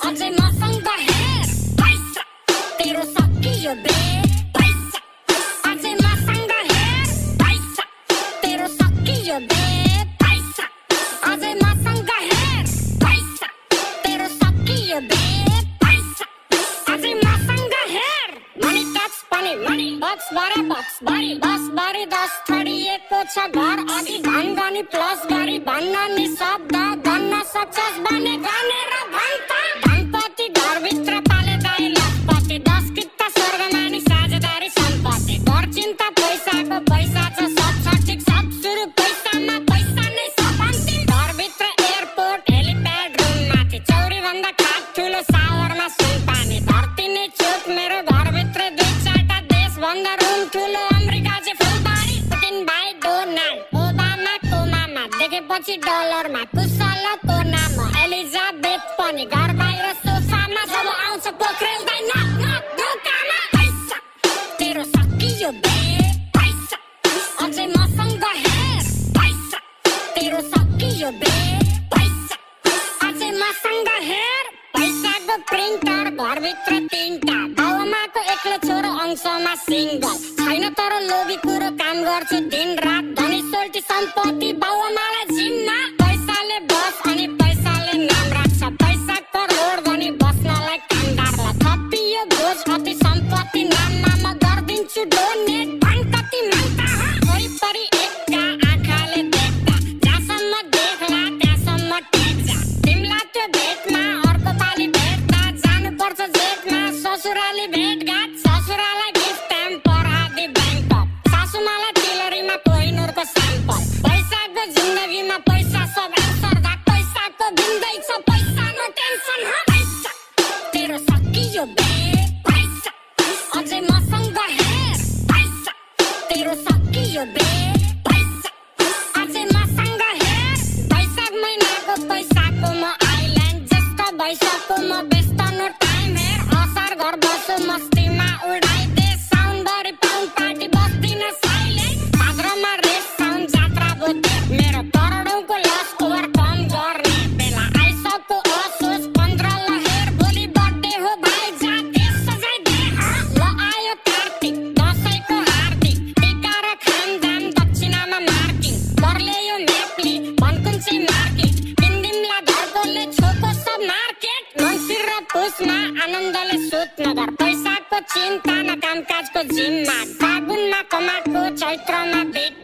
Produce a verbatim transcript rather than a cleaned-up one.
अझै मसँग हेर पैसा तेरो सकियो बे पैसा अझै मसँग हेर पैसा तेरो सकियो बे पैसा अझै मसँग हेर पैसा तेरो सकियो बे पैसा अझै मसँग हेर मनी टच पनि मनी बक्स बारे बक्स बारी दस बारी दस थडिएको छ घर अघि धन गनी प्लस गरी भन्न नि शब्द भन्न सक्छस् भने गनेर भन्छ धनपति घरभित्र पाले दाइ लखपति दस किता स्वर्गमा नि साझेदारी सम्पत्ति घर चिन्ता पैसाको पैसा छ सब छ ठिक सब सुरु पैसामा पैसा नै सब अन्तिम घरभित्र एयरपोर्ट हेलिप्याड रुम माथि चौरी भन्दा खाट ठुलो सावरमा सुन पानी धरती नै चोक मेरो घरभित्र दुई चारटा देश भन्दा रुम ठुलो अमेरिका चाहिँ फुलबारी पुटिन भाइ डोनाल्ड ओबामाको मामा देखेपछि डलरमा कुशलको नाम एलिजाबेथ पनि घर बाहिर सोफामा जब आउँछ पोखरेल दाइ नक नक ढोकामा पैसा तेरो सकियो बे पैसा अझै मसँग हेर पैसा तेरो सकियो बे पैसा अझै मसँग हेर पैसाको प्रिन्टर घरभित्र तीनटा बाबुआमाको एक्लो छोरो अंशमा सिङ्गल छैन तर लोभी कुरो काम गर्छु दिन रात धनी सोल्टी सम्पत्ति बाबुआमालाई जिम्मा पैसाले बस अनि पैसाले नाम राख्छ पैसा करोड धनी बस्नलाई कामदारलाई थपियो बोझ अति सम्पत्ति नाममा म गरिदिन्छु डोनेट भन कति माग्दा वरिपरि एकका आँखाले देख्दा जहाँसम्म देख्ला त्यहाँसम्म टेक्जा तिमीलाई त्यो भेटमा अर्को पालि भेट्दा जानुपर्छ जेठमा ससुराली भेटघाट ससुरालाई गिफ्ट टेम्पर आदि ब्याङ्कक सासुमालाई टिलरीमा कोहिनुरको स्याम्पल पैसाको जिन्दगीमा पैसा सब एन्सर दा पैसाको भिन्दै छ पैसा नो टेन्सन ह पैसा तेरो सकियो बे पैसा अझै मसँग हेर पैसा तेरो सकियो बे पैसा अझै मसँग हेर वैशाख महिनाको पैसाको म आइल्यान्ड ज्येष्ठ वैशाखको म व्यस्त नो टाइम हेर असार घर बसो मस्तीमा उडाइदे साउन्डभरि पाउन्ड पार्टी बस्दिन साइलेन्ट भाद्रमा रेस साउन्ड जात्रा बोते मेरो करोडौँको लस ओभरकम गर्ने बेला आइसक्यो असोज पन्ध्र लहेर भोलि बर्थडे हो भाइ जाते सजाइदे ल आयो कार्तिक दसैँको हार्दिक टिका र खामदाम दक्षिणामा मार्किङ करले यो मेप्ली भनकुन्छे मार्केट किन्दिमला घरकोले छोको सब मार्केट मङ्सिर र पुसमा आनन्दले सुत्न घर पैसाको चिन्ता न कामकाजको जिम्मा फागुनमा कमाएको चैत्रमा बेट